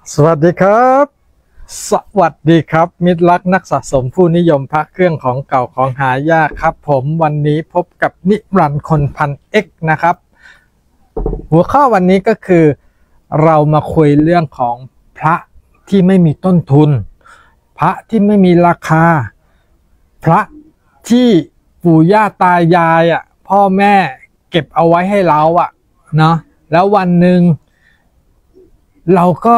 สวัสดีครับสวัสดีครับมิตรรักนักสะสมผู้นิยมพระเครื่องของเก่าของหายากครับผมวันนี้พบกับนิรันดร์คนพัน X นะครับหัวข้อวันนี้ก็คือเรามาคุยเรื่องของพระที่ไม่มีต้นทุนพระที่ไม่มีราคาพระที่ปู่ย่าตายายพ่อแม่เก็บเอาไว้ให้เราเนาะแล้ววันหนึ่งเราก็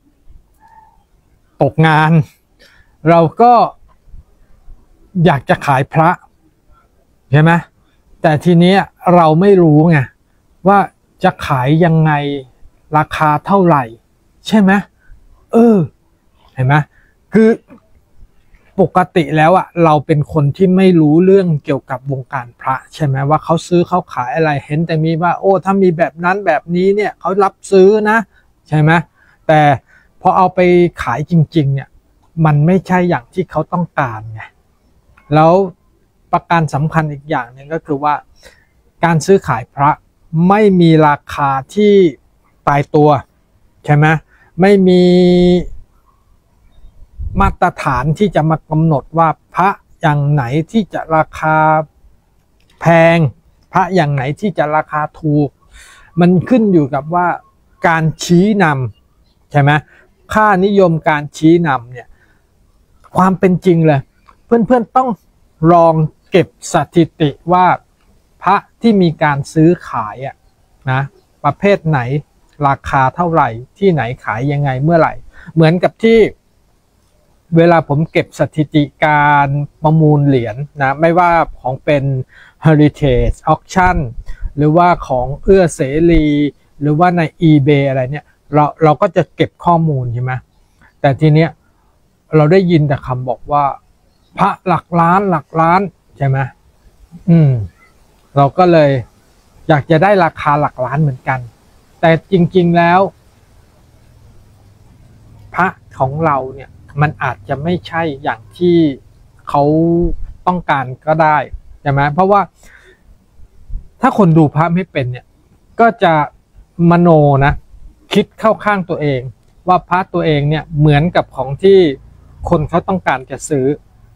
ตกงานเราก็อยากจะขายพระใช่ไหมแต่ทีนี้เราไม่รู้ไงว่าจะขายยังไงราคาเท่าไหร่ใช่ไหมเห็นไหมคือปกติแล้วเราเป็นคนที่ไม่รู้เรื่องเกี่ยวกับวงการพระใช่ไหมว่าเขาซื้อเขาขายอะไรเห็นแต่มีว่าโอ้ถ้ามีแบบนั้นแบบนี้เนี่ยเขารับซื้อนะใช่ไหมแต่พอเอาไปขายจริงๆเนี่ยมันไม่ใช่อย่างที่เขาต้องการไงแล้วประการสำคัญอีกอย่างหนึ่งก็คือว่าการซื้อขายพระไม่มีราคาที่ตายตัวใช่ไหมไม่มีมาตรฐานที่จะมากำหนดว่าพระอย่างไหนที่จะราคาแพงพระอย่างไหนที่จะราคาถูกมันขึ้นอยู่กับว่าการชี้นำใช่ไหมค่านิยมการชี้นำเนี่ยความเป็นจริงเลยเพื่อนๆต้องลองเก็บสถิติว่าพระที่มีการซื้อขายนะประเภทไหนราคาเท่าไหร่ที่ไหนขายยังไงเมื่อไหร่เหมือนกับที่เวลาผมเก็บสถิติการประมูลเหรียญนะไม่ว่าของเป็น Heritage Auction หรือว่าของเอื้อเสรีหรือว่าใน eBay อะไรเนี่ยเราก็จะเก็บข้อมูลใช่ไหมแต่ทีเนี้ยเราได้ยินแต่คำบอกว่าพระหลักล้านใช่ไหมเราก็เลยอยากจะได้ราคาหลักล้านเหมือนกันแต่จริงๆแล้วพระของเราเนี่ยมันอาจจะไม่ใช่อย่างที่เขาต้องการก็ได้ใช่ไหมเพราะว่าถ้าคนดูพระไม่เป็นเนี่ยก็จะมโนนะคิดเข้าข้างตัวเองว่าพระตัวเองเนี่ยเหมือนกับของที่คนเขาต้องการจะซื้อ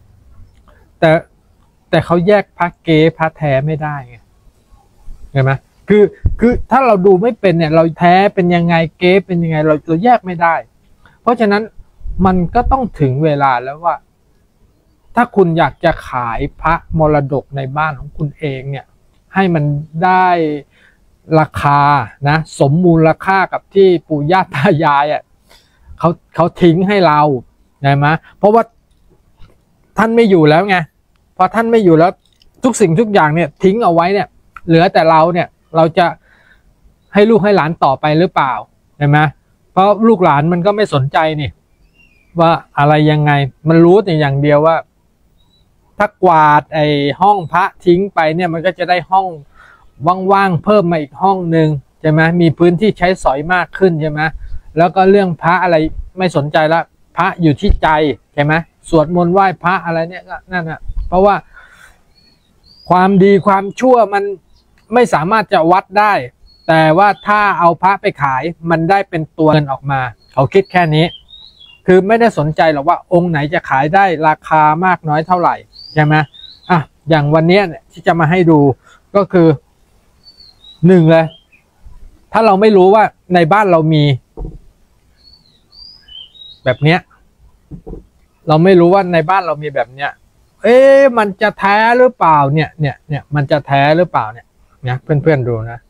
แต่เขาแยกพระเก๊พระแท้ไม่ได้ไงเห็นไหมคือถ้าเราดูไม่เป็นเนี่ยเราแท้เป็นยังไงเก๊เป็นยังไงเราแยกไม่ได้เพราะฉะนั้นมันก็ต้องถึงเวลาแล้วว่าถ้าคุณอยากจะขายพระมรดกในบ้านของคุณเองเนี่ยให้มันได้ราคานะสมมูลค่ากับที่ปู่ย่าตายายเขาทิ้งให้เราใช่ไหมเพราะว่าท่านไม่อยู่แล้วไงพอท่านไม่อยู่แล้วทุกสิ่งทุกอย่างเนี่ยทิ้งเอาไว้เนี่ยเหลือแต่เราเนี่ยเราจะให้ลูกให้หลานต่อไปหรือเปล่าใช่ไหมเพราะลูกหลานมันก็ไม่สนใจนี่ว่าอะไรยังไงมันรู้แต่อย่างเดียวว่าถ้ากวาดไอ้ห้องพระทิ้งไปเนี่ยมันก็จะได้ห้องว่างๆเพิ่มมาอีกห้องหนึ่งใช่ไหมมีพื้นที่ใช้สอยมากขึ้นใช่ไหมแล้วก็เรื่องพระอะไรไม่สนใจละพระอยู่ที่ใจใช่ไหมสวดมนต์ไหว้พระอะไรเนี่ยก็นั่นเพราะว่าความดีความชั่วมันไม่สามารถจะวัดได้แต่ว่าถ้าเอาพระไปขายมันได้เป็นตัวเงินออกมาเขาคิดแค่นี้คือไม่ได้สนใจหรอกว่าองค์ไหนจะขายได้ราคามากน้อยเท่าไหร่ใช่ไหมอย่างวันนี้เนี่ยที่จะมาให้ดูก็คือหนึ่งเลยถ้าเราไม่รู้ว่าในบ้านเรามีแบบเนี้ยเราไม่รู้ว่าในบ้านเรามีแบบเนี้ยมันจะแท้หรือเปล่าเนี่ยมันจะแท้หรือเปล่าเนี่ยเพื่อนๆดูนะ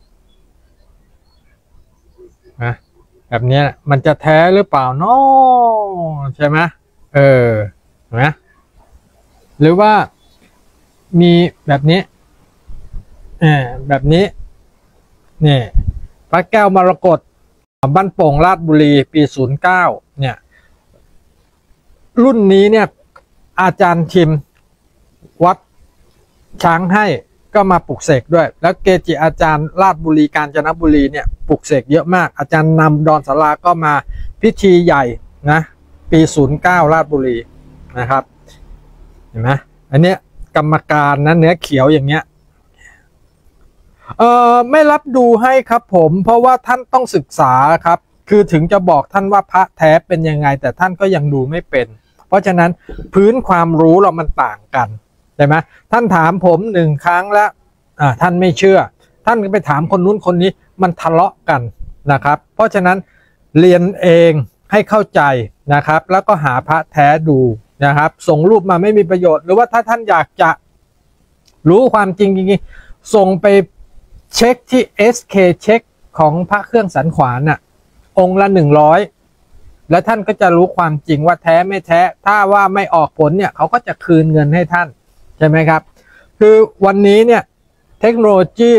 แบบนี้มันจะแท้หรือเปล่าเนาะใช่ไหมเห็นไหมหรือว่ามีแบบนี้แบบนี้นี่พระแก้วมรกตบ้านโป่งราชบุรีปี09เนี่ยรุ่นนี้เนี่ยอาจารย์ทิมวัดช้างให้ก็มาปลุกเสกด้วยแล้วเกจิอาจารย์ราชบุรีกาญจนบุรีเนี่ยปลุกเสกเยอะมากอาจารย์นำดอนศาลาก็มาพิธีใหญ่นะปี09ราชบุรีนะครับเห็นไหมอันเนี้ยกรรมการนะเนื้อเขียวอย่างเงี้ย ไม่รับดูให้ครับผมเพราะว่าท่านต้องศึกษาครับคือถึงจะบอกท่านว่าพระแท้เป็นยังไงแต่ท่านก็ยังดูไม่เป็นเพราะฉะนั้นพื้นความรู้เรามันต่างกันใช่ไหมท่านถามผม1 ครั้งแล้วท่านไม่เชื่อท่านไปถามคนนู้นคนนี้มันทะเลาะกันนะครับเพราะฉะนั้นเรียนเองให้เข้าใจนะครับแล้วก็หาพระแท้ดูนะครับส่งรูปมาไม่มีประโยชน์หรือว่าถ้าท่านอยากจะรู้ความจริงจริงๆส่งไปเช็คที่ SK เช็คของพระเครื่องสันขวานน่ะองค์ละ100แล้วท่านก็จะรู้ความจริงว่าแท้ไม่แท้ถ้าว่าไม่ออกผลเนี่ยเขาก็จะคืนเงินให้ท่านใช่ไหมครับคือวันนี้เนี่ยเทคโนโลยี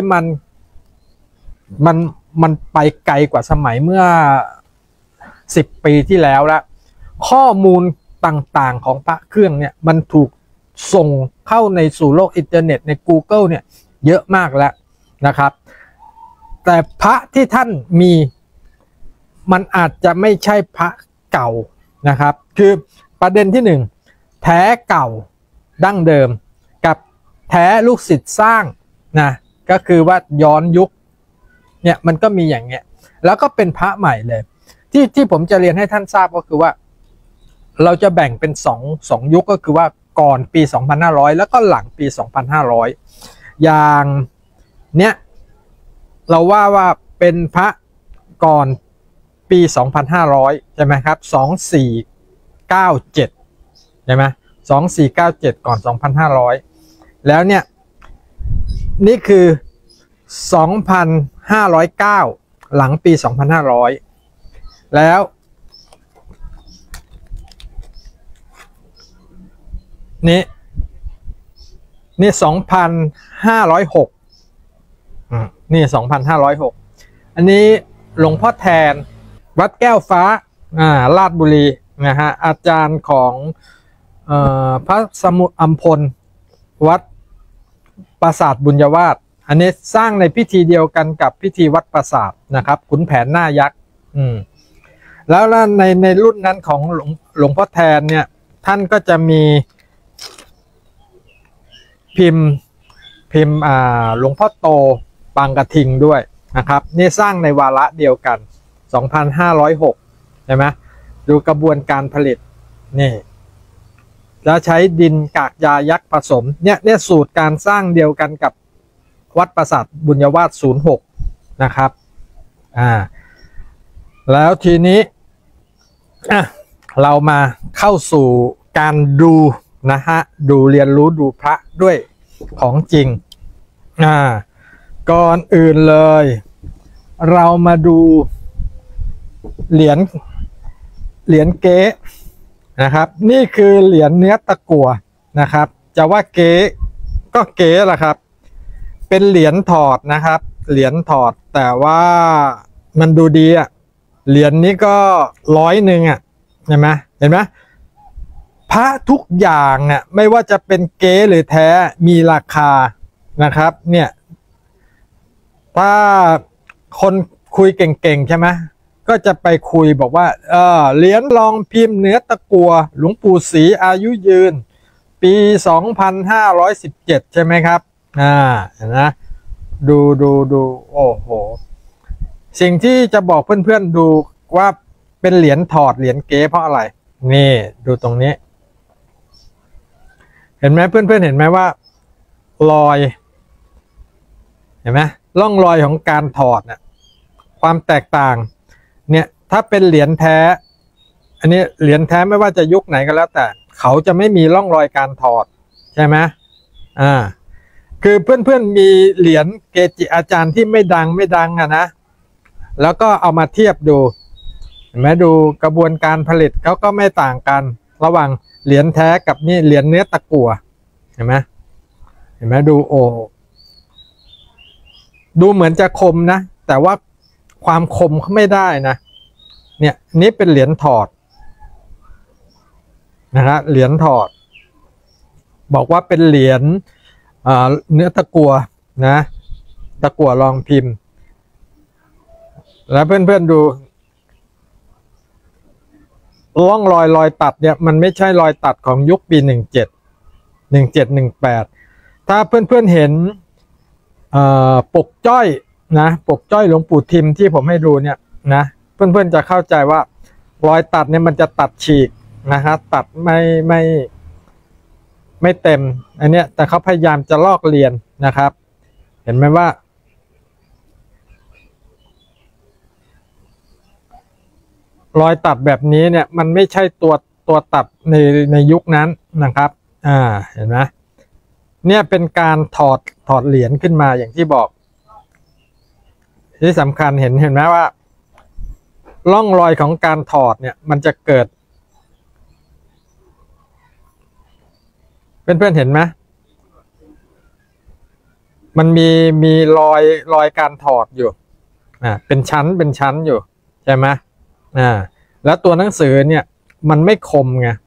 มันไปไกลกว่าสมัยเมื่อ10 ปีที่แล้วละข้อมูลต่างๆของพระเครื่องเนี่ยมันถูกส่งเข้าในสู่โลกอินเทอร์เน็ตใน Google เนี่ยเยอะมากแล้วนะครับแต่พระที่ท่านมีมันอาจจะไม่ใช่พระเก่านะครับคือประเด็นที่1แท้เก่าดั้งเดิมกับแท้ลูกศิษย์สร้างนะก็คือว่าย้อนยุคเนี่ยมันก็มีอย่างเงี้ยแล้วก็เป็นพระใหม่เลยที่ผมจะเรียนให้ท่านทราบก็คือว่าเราจะแบ่งเป็นสองยุคก็คือว่าก่อนปี 2500 แล้วก็หลังปี 2500 อย่างเนี้ยเราว่าเป็นพระก่อนปี 2500 ใช่ไหมครับ 2497 ใช่ไหม2497 ก่อน 2,500 แล้วเนี่ยนี่คือ 2,509 หลังปี 2,500 แล้วนี่ 2,506 นี่ 2,506 อันนี้หลวงพ่อแทนวัดแก้วฟ้าลาดบุรีนะฮะอาจารย์ของพระสมุอัมพลวัดปราสาทบุญยวาสอันนี้สร้างในพิธีเดียวกันกับพิธีวัดปราสาทนะครับขุนแผนหน้ายักษ์แล้วในรุ่นนั้นของหลวงพ่อแทนเนี่ยท่านก็จะมีพิมพ์หลวงพ่อโตปางกระทิงด้วยนะครับนี่สร้างในวาระเดียวกัน 2,506 ใช่ไหมดูกระบวนการผลิตนี่แล้วใช้ดินกากยายักษ์ผสมเนี่ยสูตรการสร้างเดียวกันกับวัดปราสาทบุญยวาส 06 นะครับแล้วทีนี้เรามาเข้าสู่การดูนะฮะดูเรียนรู้ดูพระด้วยของจริงก่อนอื่นเลยเรามาดูเหรียญเก๊นะครับนี่คือเหรียญเนื้อตะกั่วนะครับจะว่าเก๊ก็เก๊แหละครับเป็นเหรียญถอดนะครับเหรียญถอดแต่ว่ามันดูดีเหรียญนี้ก็100เห็นไหมพระทุกอย่างเนี่ยไม่ว่าจะเป็นเก๊หรือแท้มีราคานะครับเนี่ยถ้าคนคุยเก่งๆใช่ไหมก็จะไปคุยบอกว่าเหรียญรองพิมพ์เนื้อตะกั่วหลวงปู่ศรีอายุยืนปี 2517 ใช่ไหมครับนะดูโอ้โหสิ่งที่จะบอกเพื่อนๆดูว่าเป็นเหรียญถอดเหรียญเก๊เพราะอะไรนี่ดูตรงนี้เห็นไหมเพื่อนๆเห็นไหมว่ารอยเห็นไหมร่องรอยของการถอดเนี่ยความแตกต่างเนี่ยถ้าเป็นเหรียญแท้อันนี้เหรียญแท้ไม่ว่าจะยุคไหนก็แล้วแต่เขาจะไม่มีร่องรอยการถอดใช่ไหมคือเพื่อนๆมีเหรียญเกจิอาจารย์ที่ไม่ดังนะแล้วก็เอามาเทียบดูเห็นไหมดูกระบวนการผลิตเขาก็ไม่ต่างกันระหว่างเหรียญแท้กับนี่เหรียญเนื้อตะกั่วเห็นไหมดูโอ้ดูเหมือนจะคมนะแต่ว่าความคมเขาไม่ได้นะเนี่ยนี่เป็นเหรียญถอดนะฮะเหรียญถอดบอกว่าเป็นเหรียญเนื้อตะกั่วนะตะกั่วรองพิมพ์แล้วเพื่อนๆดูร่องรอยตัดเนี่ยมันไม่ใช่รอยตัดของยุคปี1718ถ้าเพื่อนๆเห็นปกจ้อยนะปกจ้อยหลวงปู่ทิมที่ผมให้ดูเนี่ยนะเพื่อนๆจะเข้าใจว่ารอยตัดเนี่ยมันจะตัดฉีกนะครับตัดไม่เต็มอันเนี้ยแต่เขาพยายามจะลอกเลียนนะครับ เห็นไหมว่ารอยตัดแบบนี้เนี่ยมันไม่ใช่ตัวตัดในยุคนั้นนะครับเห็นไหมเนี่ยเป็นการถอดเหรียญขึ้นมาอย่างที่บอกที่สำคัญเห็นไหมว่าร่องรอยของการถอดเนี่ยมันจะเกิดเพื่อนๆเห็นไหมมันมีรอยการถอดอยู่เป็นชั้นอยู่ใช่ไหมแล้วตัวหนังสือเนี่ยมันไม่คมไง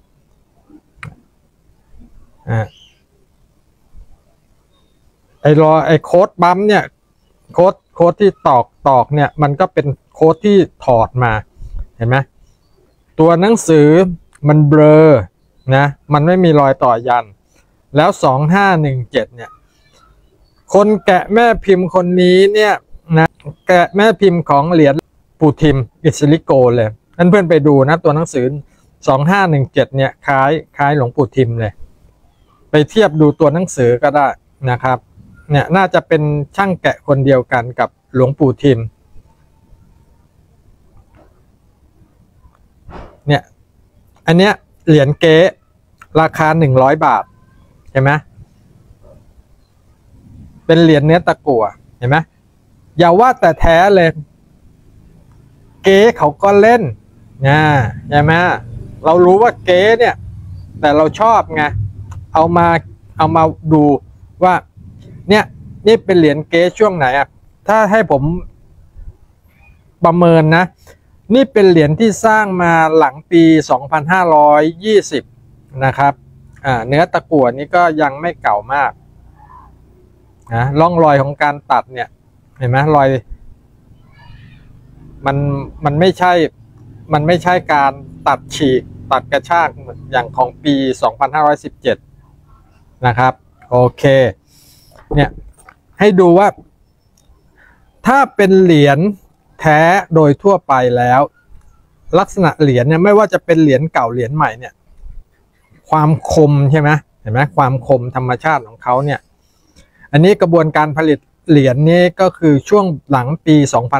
ไอ้โค้ดบัมเนี่ยโค้ดที่ตอกเนี่ยมันก็เป็นโค้ดที่ถอดมาเห็นไหมตัวหนังสือมันเบลอนะมันไม่มีรอยต่อยันแล้ว2517เนี่ยคนแกะแม่พิมพ์คนนี้เนี่ยนะแกะแม่พิมพ์ของเหรียญปู่ทิมอิสริโกเลยเพื่อนไปดูนะตัวหนังสือ2517เนี่ยคล้ายหลวงปู่ทิมเลยไปเทียบดูตัวหนังสือก็ได้นะครับเนี่ยน่าจะเป็นช่างแกะคนเดียวกันกับหลวงปู่ทิมเนี่ยอันเนี้ยเหรียญเก๊ราคา100 บาทเห็นไหมเป็นเหรียญเนื้อตะกั่วเห็นไหมอย่าว่าแต่แท้เลยเก๊เขาก็เล่นใช่ไหมเรารู้ว่าเก๊เนี่ยแต่เราชอบไงเอามาดูว่าเนี่ยนี่เป็นเหรียญเก๊ช่วงไหนอ่ะถ้าให้ผมประเมินนะนี่เป็นเหรียญที่สร้างมาหลังปี2520นะครับเนื้อตะกั่วนี้ก็ยังไม่เก่ามากนะร่องรอยของการตัดเนี่ยเห็นไหมรอยมันไม่ใช่การตัดฉีกตัดกระชากอย่างของปี2517นะครับโอเคเนี่ยให้ดูว่าถ้าเป็นเหรียญแท้โดยทั่วไปแล้วลักษณะเหรียญเนี่ยไม่ว่าจะเป็นเหรียญเก่าเหรียญใหม่เนี่ยความคมใช่ไหมเห็นไหมความคมธรรมชาติของเขาเนี่ยอันนี้กระบวนการผลิตเหรียญนี้ก็คือช่วงหลังปี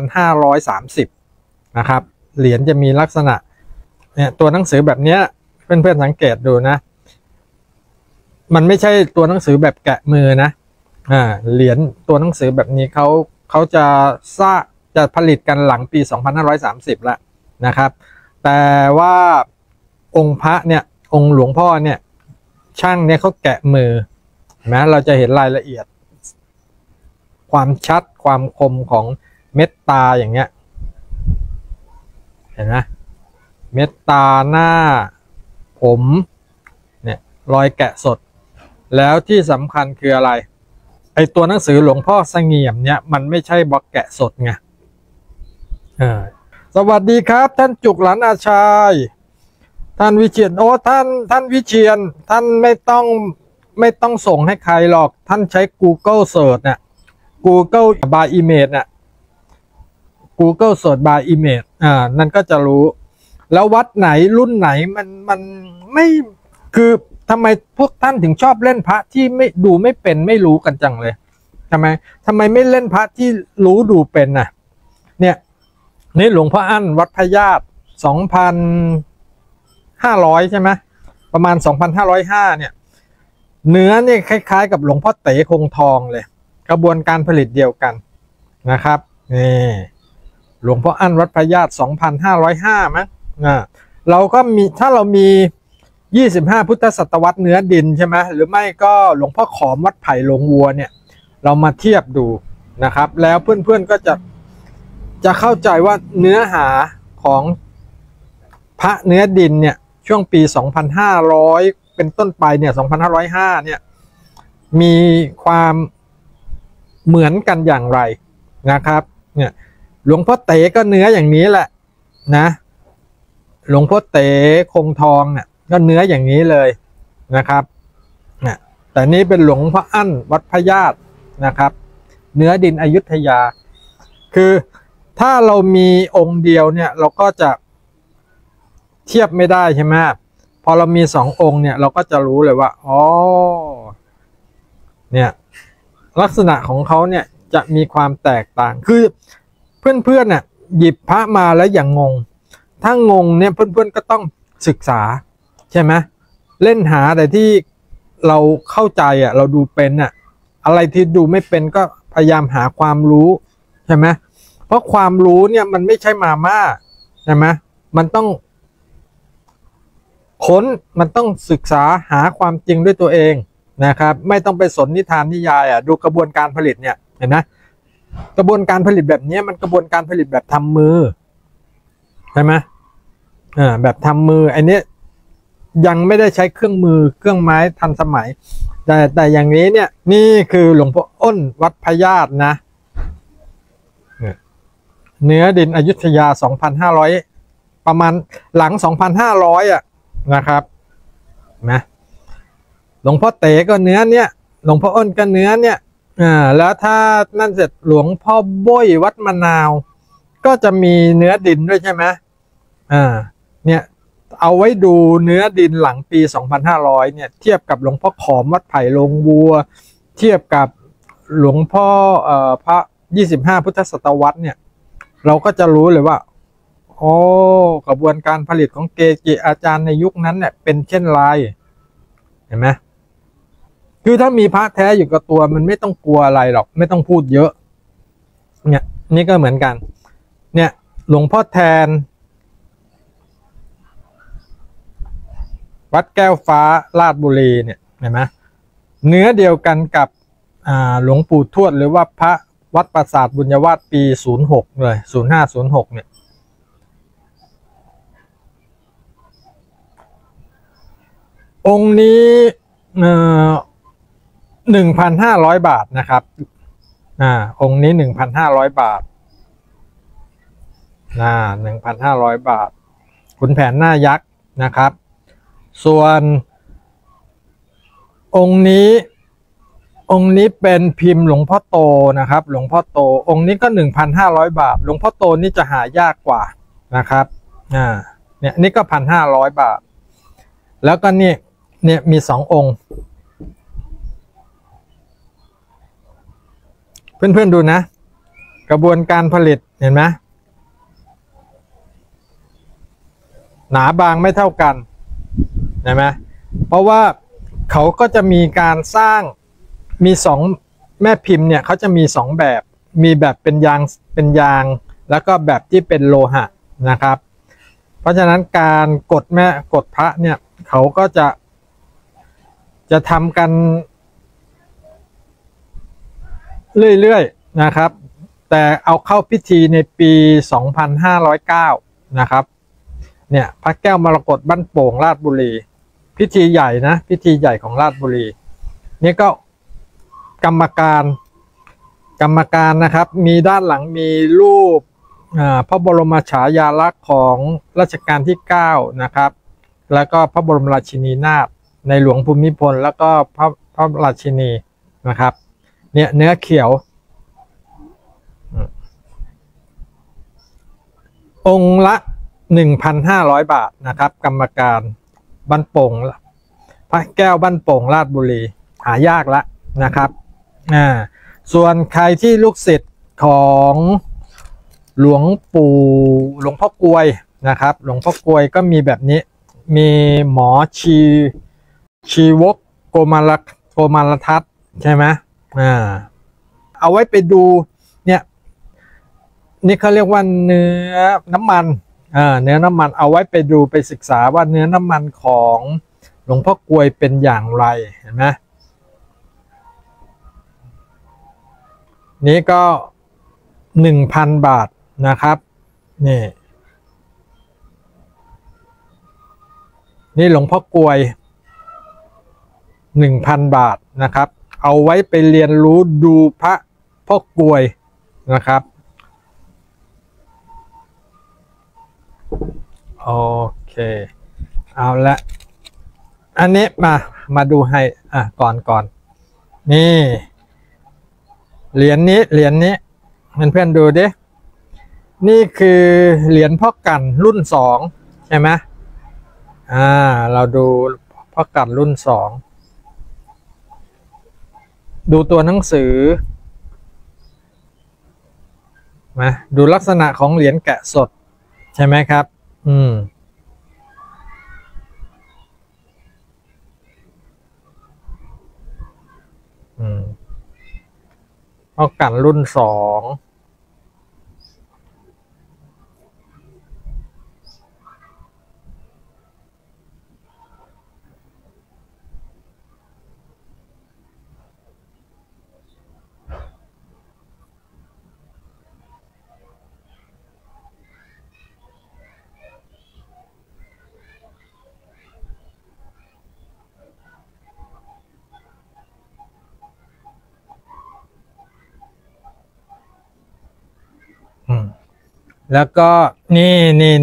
2530นะครับเหรียญจะมีลักษณะเนี่ยตัวหนังสือแบบนี้เพื่อนๆสังเกตดูนะมันไม่ใช่ตัวหนังสือแบบแกะมือนะเหรียญตัวหนังสือแบบนี้เขาจะผลิตกันหลังปี2530แล้วนะครับแต่ว่าองค์พระเนี่ยองค์หลวงพ่อเนี่ยช่างเนี่ยเขาแกะมือนะเราจะเห็นรายละเอียดความชัดความคมของเม็ดตาอย่างเงี้ยเห็นไหมเม็ดตาหน้าผมเนี่ยรอยแกะสดแล้วที่สำคัญคืออะไรไอตัวหนังสือหลวงพ่อเสงี่ยมเนี่ยมันไม่ใช่บล็อกแกะสดไงสวัสดีครับท่านจุกหลานอาชัยท่านวิเชียรท่านวิเชียรท่านไม่ต้องส่งให้ใครหรอกท่านใช้ Google Search เนี่ย Google by Image เนี่ย Google Search by Image นั่นก็จะรู้แล้ววัดไหนรุ่นไหนมันไม่คือทำไมพวกท่านถึงชอบเล่นพระที่ไม่เป็นไม่รู้กันจังเลยทำไมไม่เล่นพระที่รู้ดูเป็นน่ะเนี่ยนี่หลวงพ่ออั้นวัดพญาต2,500ใช่ไหมประมาณ 2,505เนี่ยเนื้อเนี่ยคล้ายๆกับหลวงพ่อเต๋คงทองเลยกระบวนการผลิตเดียวกันนะครับนี่หลวงพ่ออั้นวัดพญาต2,505มั้งเราก็มีถ้าเรามี25พุทธศตวรรษเนื้อดินใช่ไหมหรือไม่ก็หลวงพ่อขอมวัดไผ่ลงวัวเนี่ยเรามาเทียบดูนะครับแล้วเพื่อนๆก็จะเข้าใจว่าเนื้อหาของพระเนื้อดินเนี่ยช่วงปี2,500เป็นต้นไปเนี่ย2,505เนี่ยมีความเหมือนกันอย่างไรนะครับเนี่ยหลวงพ่อเต๋ก็เนื้ออย่างนี้แหละนะหลวงพ่อเต๋คงทองเนี่ยก็เนื้ออย่างนี้เลยนะครับเนี่ยแต่นี่เป็นหลวงพ่ออั้นวัดพญาตนะครับเนื้อดินอยุธยาคือถ้าเรามีองค์เดียวเนี่ยเราก็จะเทียบไม่ได้ใช่ไหมพอเรามีสององค์เนี่ยเราก็จะรู้เลยว่าอ๋อเนี่ยลักษณะของเขาเนี่ยจะมีความแตกต่างคือเพื่อนๆเนี่ยหยิบพระมาแล้วอย่างงงถ้างงเนี่ยเพื่อนๆก็ต้องศึกษาใช่ไหมเล่นหาแต่ที่เราเข้าใจอ่ะเราดูเป็นอ่ะอะไรที่ดูไม่เป็นก็พยายามหาความรู้ใช่ไหมเพราะความรู้เนี่ยมันไม่ใช่มาม่าใช่ไหมมันต้องค้นมันต้องศึกษาหาความจริงด้วยตัวเองนะครับไม่ต้องไปสนนิทานนิยายอ่ะดูกระบวนการผลิตเนี่ยเห็นไหมกระบวนการผลิตแบบนี้มันกระบวนการผลิตแบบทำมือใช่ไหมแบบทำมืออันนี้ยังไม่ได้ใช้เครื่องมือเครื่องไม้ทันสมัยแต่อย่างนี้เนี่ยนี่คือหลวงพ่ออ้นวัดพญาตนะเนื้อดินอยุธยา 2,500 ประมาณหลัง 2,500 อ่ะนะครับนะหลวงพ่อเต๋ก็เนื้อเนี่ยหลวงพ่ออ้นก็เนื้อเนี่ยแล้วถ้านั่นเสร็จหลวงพ่อบ้ยวัดมะนาวก็จะมีเนื้อดินด้วยใช่ไหมเนี่ยเอาไว้ดูเนื้อดินหลังปี 2,500 เนี่ยเทียบกับหลวงพ่อขอมวัดไผ่ลงบัวเทียบกับหลวงพ่อพระ25 พุทธศตวรรษเนี่ยเราก็จะรู้เลยว่าโอ้กระบวนการผลิตของเกจิอาจารย์ในยุคนั้นเนี่ยเป็นเช่นไรเห็นไหมคือถ้ามีพระแท้อยู่กับตัวมันไม่ต้องกลัวอะไรหรอกไม่ต้องพูดเยอะเนี่ยนี่ก็เหมือนกันเนี่ยหลวงพ่อแทนวัดแก้วฟ้าราชบุรีเนี่ยเห็นไหมเนื้อเดียวกันกับหลวงปู่ทวดหรือว่าพระวัดปราสาทบุญญวาสปี06เลย0506เนี่ยองค์นี้1,500 บาทนะครับองค์นี้1,500 บาท1,500 บาทขุนแผนหน้ายักษ์นะครับส่วนองค์นี้เป็นพิมพ์หลวงพ่อโตนะครับหลวงพ่อโตองค์นี้ก็ 1,500 บาทหลวงพ่อโตนี่จะหายากกว่านะครับเนี่ยนี่ก็ 1,500 บาทแล้วก็เนี่ยมี2 องค์เพื่อนๆดูนะกระบวนการผลิตเห็นไหมหนาบางไม่เท่ากันเห็นไหมเพราะว่าเขาก็จะมีการสร้างมี2แม่พิมพ์เนี่ยเขาจะมี2แบบมีแบบเป็นยางแล้วก็แบบที่เป็นโลหะนะครับเพราะฉะนั้นการกดพระเนี่ยเขาก็จะทำกันเรื่อยๆนะครับแต่เอาเข้าพิธีในปี 2509 นะครับเนี่ยพระแก้วมรกตบ้านโป่งราชบุรีพิธีใหญ่นะพิธีใหญ่ของราชบุรีนี่ก็กรรมการนะครับมีด้านหลังมีรูปพระบรมฉายาลักษณ์ของรัชกาลที่9นะครับแล้วก็พระบรมราชินีนาถในหลวงภูมิพลแล้วก็พระราชินีนะครับเนี่ยเนื้อเขียวองค์ละ 1,500 บาทนะครับกรรมการบ้านโป่งพระแก้วบ้านโป่งราชบุรีหายากแล้วนะครับส่วนใครที่ลูกศิษย์ของหลวงพ่อกลวยนะครับหลวงพ่อกลวยก็มีแบบนี้มีหมอชีวกโกมารทัศน์ใช่ไหมเอาไว้ไปดูเนี่ยนี่เขาเรียกว่าเนื้อน้ำมันเนื้อน้ำมันเอาไว้ไปดูไปศึกษาว่าเนื้อน้ำมันของหลวงพ่อกลวยเป็นอย่างไรเห็นไหมนี้ก็ 1,000 บาทนะครับนี่หลวงพ่อกลวย 1,000 บาทนะครับเอาไว้ไปเรียนรู้ดูพระพ่อกลวยนะครับโอเคเอาละอันนี้มาดูให้ก่อนนี่เหรียญนี้เพื่อนๆดูดินี่คือเหรียญพ่อกั่นรุ่นสองใช่ไหมเราดูพ่อกั่นรุ่นสองดูตัวหนังสือมาดูลักษณะของเหรียญแกะสดใช่ไหมครับพ่อกั่นรุ่นสองแล้วก็นี่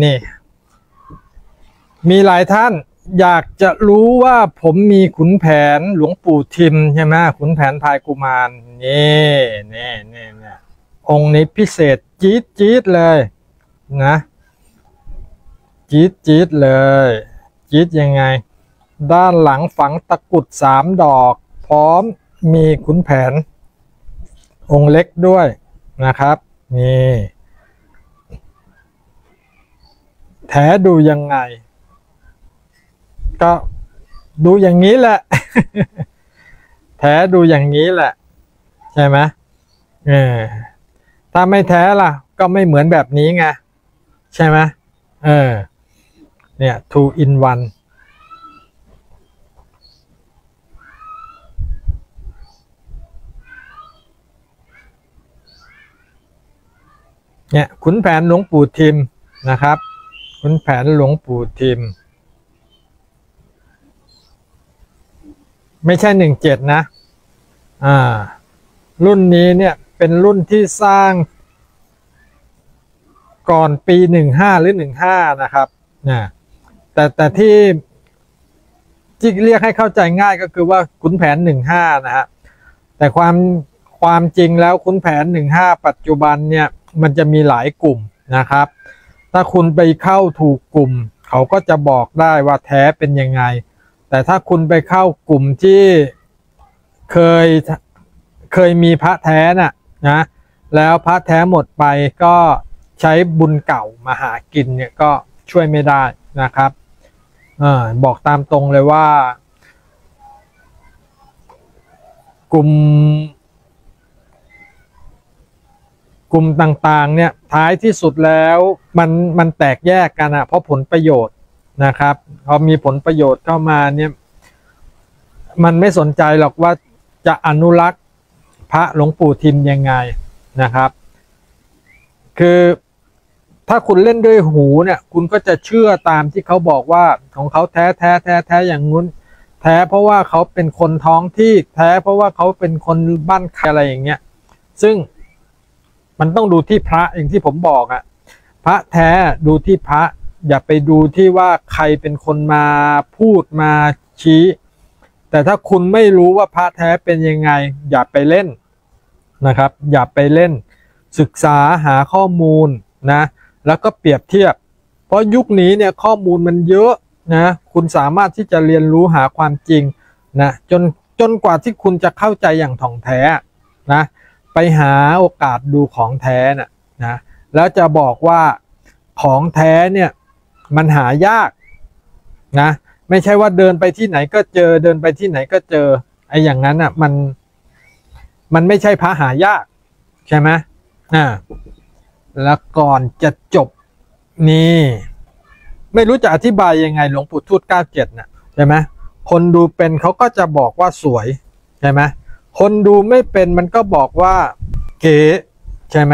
มีหลายท่านอยากจะรู้ว่าผมมีขุนแผนหลวงปู่ทิมใช่ไหมขุนแผนพายกุมารนี่องค์นี้พิเศษจี๊ดเลยนะจี๊ดเลยจี๊ดยังไงด้านหลังฝังตะกุด3 ดอกพร้อมมีขุนแผนองค์เล็กด้วยนะครับนี่แท้ดูยังไงก็ดูอย่างนี้แหละ แท้ดูอย่างนี้แหละใช่ไหมถ้าไม่แท้ล่ะก็ไม่เหมือนแบบนี้ไงใช่ไหมเนี่ย 2 in 1เนี่ยขุนแผนหลวงปู่ทิมนะครับขุนแผนหลวงปู่ทิมไม่ใช่17นะรุ่นนี้เนี่ยเป็นรุ่นที่สร้างก่อนปี15หรือ15นะครับแต่ที่เรียกให้เข้าใจง่ายก็คือว่าขุนแผน15นะฮะแต่ความจริงแล้วขุนแผน15ปัจจุบันเนี่ยมันจะมีหลายกลุ่มนะครับถ้าคุณไปเข้าถูกกลุ่มเขาก็จะบอกได้ว่าแท้เป็นยังไงแต่ถ้าคุณไปเข้ากลุ่มที่เคยมีพระแท้นะแล้วพระแท้หมดไปก็ใช้บุญเก่ามาหากินเนี่ยก็ช่วยไม่ได้นะครับบอกตามตรงเลยว่ากลุ่มต่างๆเนี่ยท้ายที่สุดแล้วมันแตกแยกกันเพราะผลประโยชน์นะครับพอมีผลประโยชน์เข้ามาเนี่ยมันไม่สนใจหรอกว่าจะอนุรักษ์พระหลวงปู่ทิมยังไงนะครับคือถ้าคุณเล่นด้วยหูเนี่ยคุณก็จะเชื่อตามที่เขาบอกว่าของเขาแท้อย่างนู้นแท้เพราะว่าเขาเป็นคนท้องที่แท้เพราะว่าเขาเป็นคนบ้านใครอะไรอย่างเงี้ยซึ่งมันต้องดูที่พระอย่างที่ผมบอกพระแท้ดูที่พระอย่าไปดูที่ว่าใครเป็นคนมาพูดมาชี้แต่ถ้าคุณไม่รู้ว่าพระแท้เป็นยังไงอย่าไปเล่นนะครับอย่าไปเล่นศึกษาหาข้อมูลนะแล้วก็เปรียบเทียบเพราะยุคนี้เนี่ยข้อมูลมันเยอะนะคุณสามารถที่จะเรียนรู้หาความจริงนะจนกว่าที่คุณจะเข้าใจอย่างถ่องแท้นะไปหาโอกาสดูของแท้นะแล้วจะบอกว่าของแท้เนี่ยมันหายากนะไม่ใช่ว่าเดินไปที่ไหนก็เจอเดินไปที่ไหนก็เจอไอ้อย่างนั้นมันไม่ใช่พระหายากใช่ไหมแล้วก่อนจะจบนี่ไม่รู้จะอธิบายยังไงหลวงปู่ทูต97นะใช่ไหมคนดูเป็นเขาก็จะบอกว่าสวยใช่ไหมคนดูไม่เป็นมันก็บอกว่าเก๋ใช่ไหม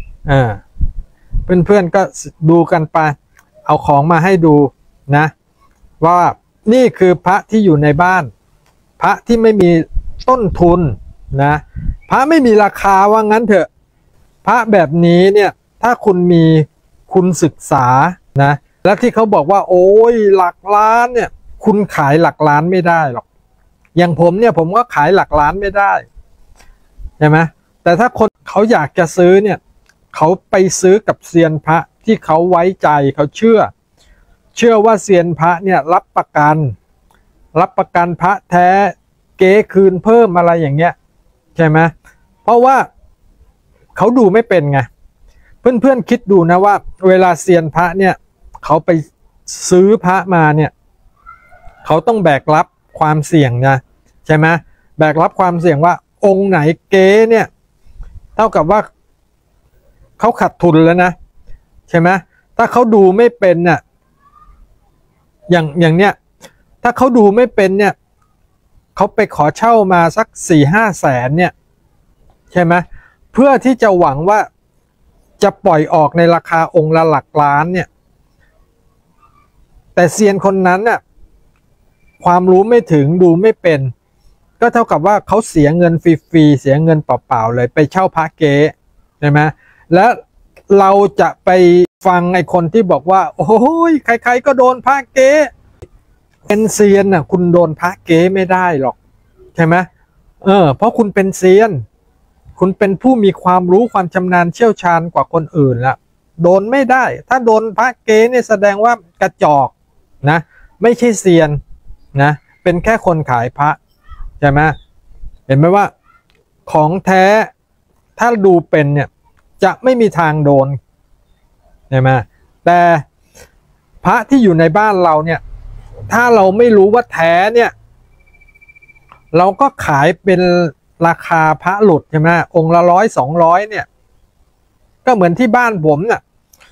เพื่อนๆก็ดูกันไปเอาของมาให้ดูนะว่านี่คือพระที่อยู่ในบ้านพระที่ไม่มีต้นทุนนะพระไม่มีราคาว่างั้นเถอะพระแบบนี้เนี่ยถ้าคุณศึกษานะแล้วที่เขาบอกว่าโอ้ยหลักล้านเนี่ยคุณขายหลักล้านไม่ได้หรอกอย่างผมเนี่ยผมก็ขายหลักล้านไม่ได้ใช่ไหมแต่ถ้าคนเขาอยากจะซื้อเนี่ยเขาไปซื้อกับเซียนพระที่เขาไว้ใจเขาเชื่อว่าเซียนพระเนี่ยรับประกันพระแท้เก๊คืนเพิ่มอะไรอย่างเงี้ยใช่ไหมเพราะว่าเขาดูไม่เป็นไงเพื่อนคิดดูนะว่าเวลาเซียนพระเนี่ยเขาไปซื้อพระมาเนี่ยเขาต้องแบกรับความเสี่ยงนะใช่ไหมแบกรับความเสี่ยงว่าองค์ไหนเก๊เนี่ยเท่ากับว่าเขาขาดทุนแล้วนะใช่ไหมถ้าเขาดูไม่เป็นเนี่ยอย่างเนี้ยถ้าเขาดูไม่เป็นเนี่ยเขาไปขอเช่ามาสัก4-5 แสนเนี่ยใช่ไหมเพื่อที่จะหวังว่าจะปล่อยออกในราคาองค์ละหลักล้านเนี่ยแต่เซียนคนนั้นน่ะความรู้ไม่ถึงดูไม่เป็นก็เท่ากับว่าเขาเสียเงินฟรีๆเสียเงินเปล่าๆเลยไปเช่าพระเก๊ใช่ไหมแล้วเราจะไปฟังไอ้คนที่บอกว่าโอ้ยใครๆก็โดนพระเก๊เป็นเซียนน่ะคุณโดนพระเก๊ไม่ได้หรอกใช่ไหมเพราะคุณเป็นเซียนคุณเป็นผู้มีความรู้ความชำนาญเชี่ยวชาญกว่าคนอื่นละโดนไม่ได้ถ้าโดนพระเก๊เนี่ยแสดงว่ากระจอกนะไม่ใช่เซียนนะเป็นแค่คนขายพระใช่ไหมเห็นไหมว่าของแท้ถ้าดูเป็นเนี่ยจะไม่มีทางโดนใช่ไหมแต่พระที่อยู่ในบ้านเราเนี่ยถ้าเราไม่รู้ว่าแท้เนี่ยเราก็ขายเป็นราคาพระหลุดใช่ไหมองค์ละ100-200เนี่ยก็เหมือนที่บ้านผมเนี่ย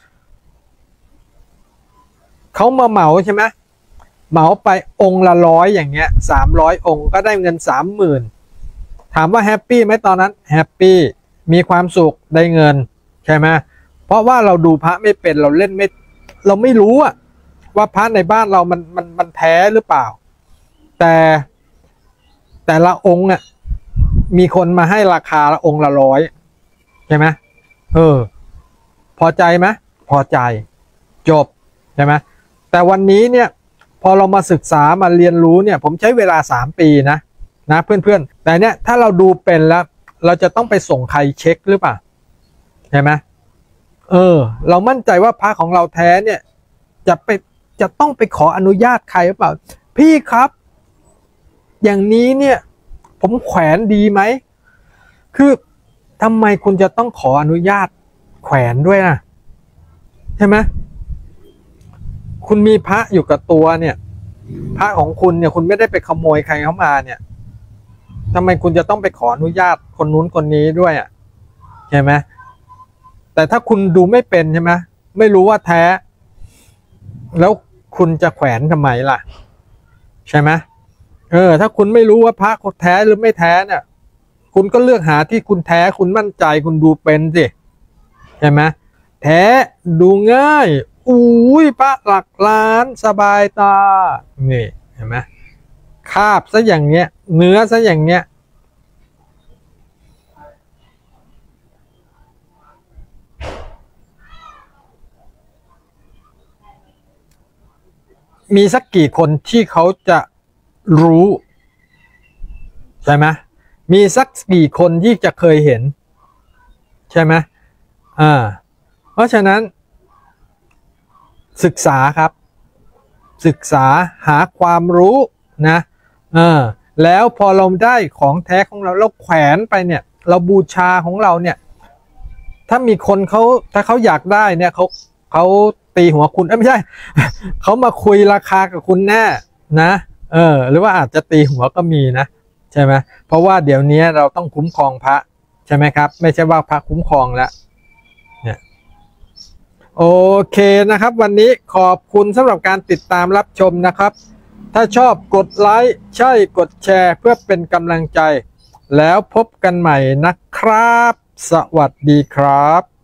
เขามาเหมาใช่ไหมเหมาไปองค์ละ100อย่างเงี้ย300 องค์ก็ได้เงิน30,000ถามว่าแฮปปี้ไหมตอนนั้นแฮปปี้มีความสุขได้เงินใช่ไหมเพราะว่าเราดูพระไม่เป็นเราเล่นไม่เราไม่รู้อะว่าพระในบ้านเรามันแท้หรือเปล่าแต่ละองค์เนี่ยมีคนมาให้ราคาละองค์ละ100ใช่ไหมพอใจไหมพอใจจบใช่ไหมแต่วันนี้เนี่ยพอเรามาศึกษามาเรียนรู้เนี่ยผมใช้เวลา3 ปีนะเพื่อนๆแต่เนี่ยถ้าเราดูเป็นแล้วเราจะต้องไปส่งใครเช็คหรือเปล่าใช่ไหมเรามั่นใจว่าพระของเราแท้เนี่ยจะต้องไปขออนุญาตใครหรือเปล่าพี่ครับอย่างนี้เนี่ยผมแขวนดีไหมคือทำไมคุณจะต้องขออนุญาตแขวนด้วยนะใช่ไหมคุณมีพระอยู่กับตัวเนี่ยพระของคุณเนี่ยคุณไม่ได้ไปขโมยใครเข้ามาเนี่ยทำไมคุณจะต้องไปขออนุญาตคนนู้นคนนี้ด้วยอ่ะใช่ไหมแต่ถ้าคุณดูไม่เป็นใช่ไหมไม่รู้ว่าแท้แล้วคุณจะแขวนทำไมล่ะใช่ไหมถ้าคุณไม่รู้ว่าพระแท้หรือไม่แท้เนี่ยคุณก็เลือกหาที่คุณแท้คุณมั่นใจคุณดูเป็นสิใช่ไหมแท้ดูง่ายอุ้ยพระหลักล้านสบายตานี่เห็นไหมคาบซะอย่างเงี้ยเนื้อซะอย่างเงี้ยมีสักกี่คนที่เขาจะรู้ใช่ไหมมีสักกี่คนที่จะเคยเห็นใช่ไหมเพราะฉะนั้นศึกษาครับศึกษาหาความรู้นะแล้วพอเราได้ของแท้ของเราแขวนไปเนี่ยเราบูชาของเราเนี่ยถ้ามีคนถ้าเขาอยากได้เนี่ยเขาตีหัวคุณไม่ใช่ เขามาคุยราคากับคุณแน่นะหรือว่าอาจจะตีหัวก็มีนะใช่ไหมเพราะว่าเดี๋ยวนี้เราต้องคุ้มครองพระใช่ไหมครับไม่ใช่ว่าพระคุ้มครองแล้วเนี่ยโอเคนะครับวันนี้ขอบคุณสำหรับการติดตามรับชมนะครับถ้าชอบกดไลค์ใช่กดแชร์เพื่อเป็นกำลังใจแล้วพบกันใหม่นะครับสวัสดีครับ